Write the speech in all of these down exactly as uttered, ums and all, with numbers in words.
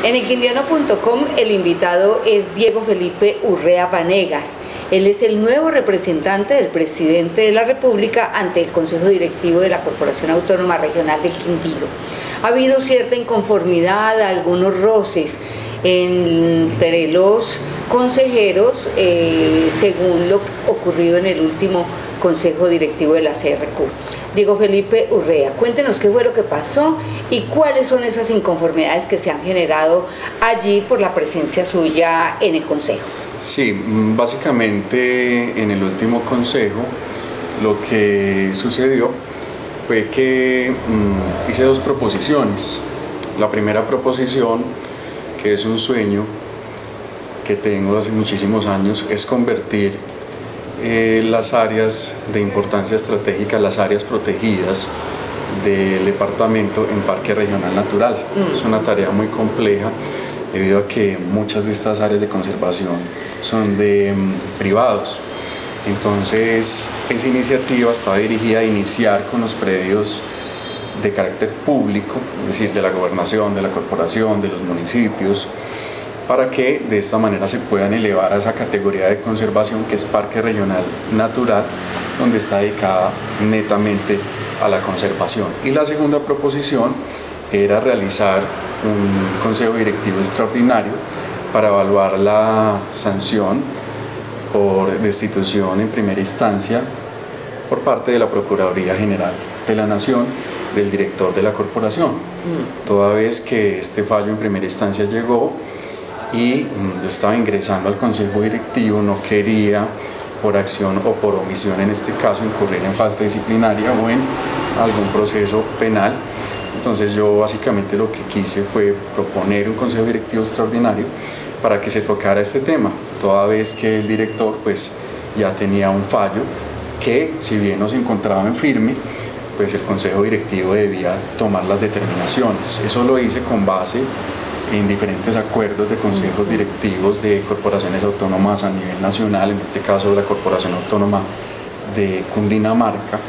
En el quindiano punto com el invitado es Diego Felipe Urrea Vanegas. Él es el nuevo representante del presidente de la República ante el Consejo Directivo de la Corporación Autónoma Regional del Quindío. Ha habido cierta inconformidad, algunos roces entre los consejeros, eh, según lo ocurrido en el último Consejo Directivo de la C R Q. Diego Felipe Urrea, cuéntenos qué fue lo que pasó y cuáles son esas inconformidades que se han generado allí por la presencia suya en el Consejo. Sí, básicamente en el último Consejo lo que sucedió fue que mmm, hice dos proposiciones. La primera proposición, que es un sueño que tengo hace muchísimos años, es convertir eh, las áreas de importancia estratégica, las áreas protegidas del departamento en parque regional natural. Mm. Es una tarea muy compleja debido a que muchas de estas áreas de conservación son de um, privados. Entonces, esa iniciativa estaba dirigida a iniciar con los predios de carácter público, es decir, de la gobernación, de la corporación, de los municipios, para que de esta manera se puedan elevar a esa categoría de conservación que es parque regional natural, donde está dedicada netamente a la conservación. Y la segunda proposición era realizar un consejo directivo extraordinario para evaluar la sanción por destitución en primera instancia por parte de la Procuraduría General de la Nación del director de la corporación, mm. toda vez que este fallo en primera instancia llegó y mm, yo estaba ingresando al consejo directivo, no quería por acción o por omisión en este caso incurrir en falta disciplinaria o en algún proceso penal. Entonces yo básicamente lo que quise fue proponer un consejo directivo extraordinario para que se tocara este tema, toda vez que el director pues ya tenía un fallo que, si bien no se encontraba en firme, pues el consejo directivo debía tomar las determinaciones. Eso lo hice con base en diferentes acuerdos de consejos directivos de corporaciones autónomas a nivel nacional, en este caso la Corporación Autónoma de Cundinamarca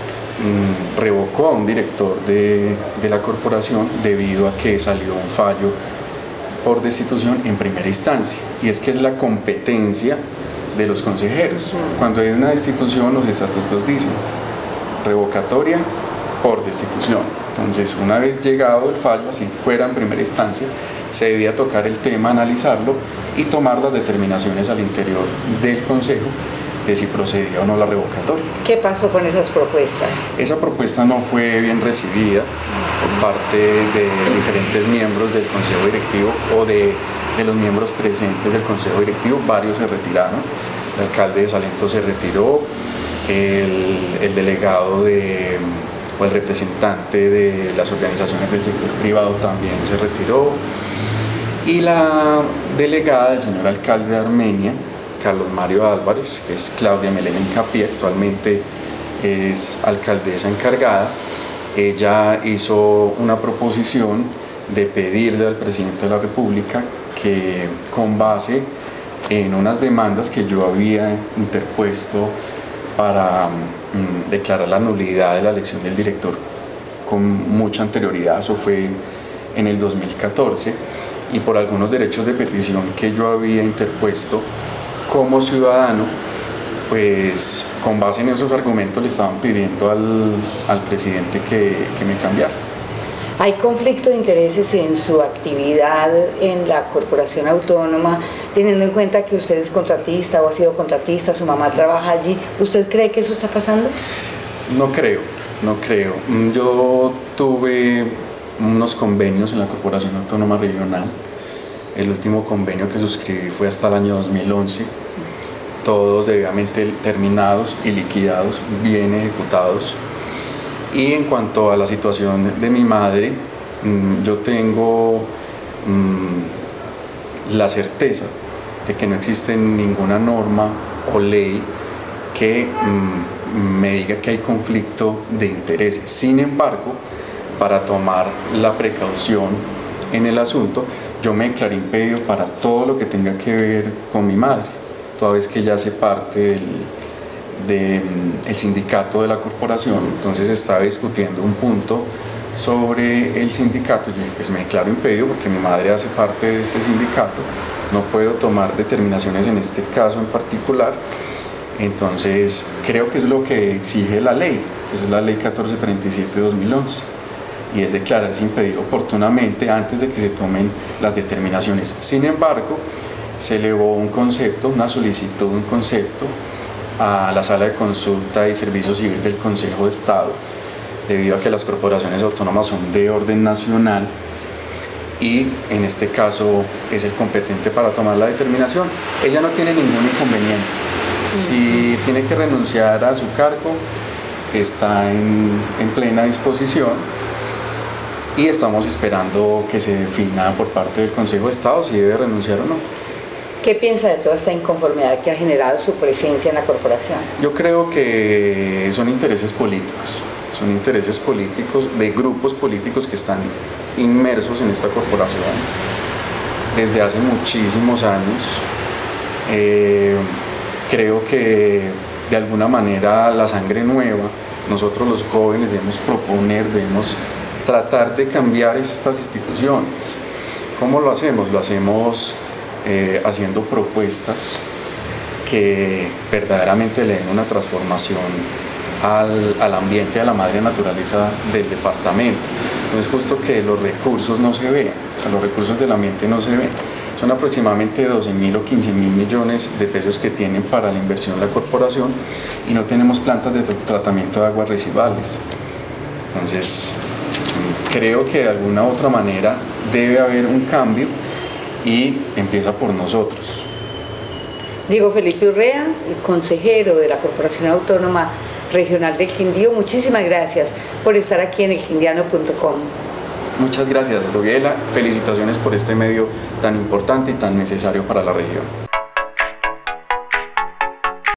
mmm, revocó a un director de, de la corporación debido a que salió un fallo por destitución en primera instancia, y es que es la competencia de los consejeros. Cuando hay una destitución, los estatutos dicen revocatoria por destitución. Entonces, una vez llegado el fallo, así fuera en primera instancia, se debía tocar el tema, analizarlo y tomar las determinaciones al interior del consejo de si procedía o no la revocatoria. ¿Qué pasó con esas propuestas? Esa propuesta no fue bien recibida por parte de diferentes miembros del consejo directivo o de, de los miembros presentes del consejo directivo. Varios se retiraron, el alcalde de Salento se retiró, el, el delegado de, o el representante de las organizaciones del sector privado también se retiró, y la delegada del señor alcalde de Armenia, Carlos Mario Álvarez, que es Claudia Melena Incapié, actualmente es alcaldesa encargada. Ella hizo una proposición de pedirle al presidente de la República que, con base en unas demandas que yo había interpuesto para mm, declarar la nulidad de la elección del director con mucha anterioridad, eso fue en el dos mil catorce, y por algunos derechos de petición que yo había interpuesto como ciudadano, pues con base en esos argumentos le estaban pidiendo al, al presidente que, que me cambiara. ¿Hay conflicto de intereses en su actividad en la corporación autónoma, teniendo en cuenta que usted es contratista o ha sido contratista, su mamá trabaja allí? ¿Usted cree que eso está pasando? No creo, no creo. Yo tuve unos convenios en la Corporación Autónoma Regional. El último convenio que suscribí fue hasta el año dos mil once, todos debidamente terminados y liquidados, bien ejecutados. Y en cuanto a la situación de mi madre, yo tengo la certeza de que no existe ninguna norma o ley que me diga que hay conflicto de intereses. Sin embargo, para tomar la precaución en el asunto, yo me declaré impedido para todo lo que tenga que ver con mi madre, toda vez que ella hace parte del, de, el sindicato de la corporación. Entonces estaba discutiendo un punto sobre el sindicato. Yo pues me declaro impedido porque mi madre hace parte de este sindicato, no puedo tomar determinaciones en este caso en particular, entonces creo que es lo que exige la ley, que es la ley catorce treinta y siete de dos mil once, y es declararse impedido oportunamente antes de que se tomen las determinaciones. Sin embargo, se elevó un concepto, una solicitud, un concepto a la Sala de Consulta y Servicio Civil del Consejo de Estado, debido a que las corporaciones autónomas son de orden nacional y en este caso es el competente para tomar la determinación. Ella no tiene ningún inconveniente. Si tiene que renunciar a su cargo, está en, en plena disposición y estamos esperando que se defina por parte del Consejo de Estado si debe renunciar o no. ¿Qué piensa de toda esta inconformidad que ha generado su presencia en la corporación? Yo creo que son intereses políticos, son intereses políticos de grupos políticos que están inmersos en esta corporación desde hace muchísimos años. Eh, creo que de alguna manera la sangre nueva, nosotros los jóvenes debemos proponer, debemos tratar de cambiar estas instituciones. ¿Cómo lo hacemos? Lo hacemos Eh, haciendo propuestas que verdaderamente le den una transformación al, al ambiente, a la madre naturaleza del departamento. No es justo que los recursos no se vean, o sea, los recursos del ambiente no se ven. Son aproximadamente doce mil o quince mil millones de pesos que tienen para la inversión la corporación y no tenemos plantas de tratamiento de aguas residuales. Entonces, creo que de alguna u otra manera debe haber un cambio y empieza por nosotros. Diego Felipe Urrea, el consejero de la Corporación Autónoma Regional del Quindío, muchísimas gracias por estar aquí en el quindiano punto com. Muchas gracias, Rubiela. Felicitaciones por este medio tan importante y tan necesario para la región.